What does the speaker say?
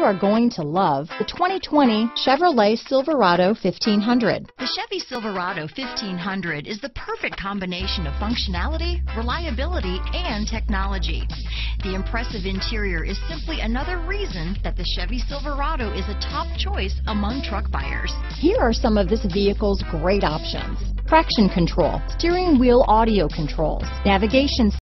are going to love the 2020 Chevrolet Silverado 1500. The Chevy Silverado 1500 is the perfect combination of functionality, reliability, and technology. The impressive interior is simply another reason that the Chevy Silverado is a top choice among truck buyers. Here are some of this vehicle's great options: traction control, steering wheel audio controls, navigation